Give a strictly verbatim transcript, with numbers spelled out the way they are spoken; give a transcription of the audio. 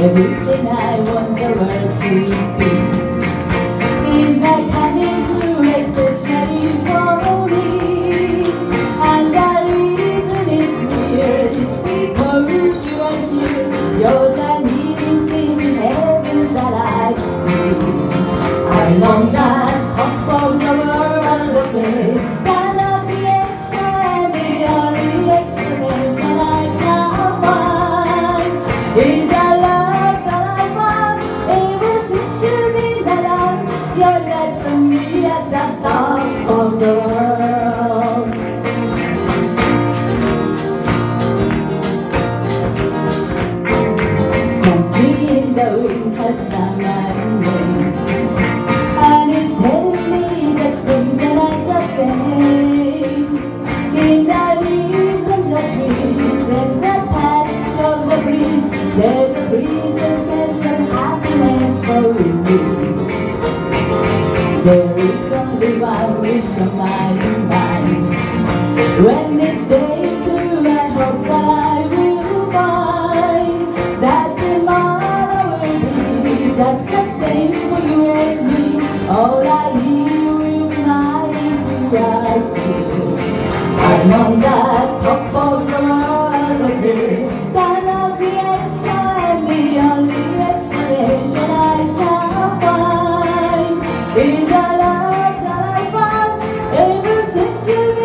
Everything I want the world to be is not coming true, especially for me. And the reason is clear, it's because you are here. You're the nearest thing to heaven that I see. I'm on that top of the world, okay, that of creation, and the only explanation I can find is a love that I found ever since you've been around. You're less than me at the top of the world. Something in the wind has done my name, and it's telling me that things are not the same. In the leaves and the trees and the patch of the breeze, there's a breeze and some happiness for me. There is only one wish on my mind. When this day is through, I hope that I will find that tomorrow will be just the same for you and me. All I need will be mine if you are here. I'm on the top of the world, okay, that of creation, and the only explanation I can find is a love that I found ever since you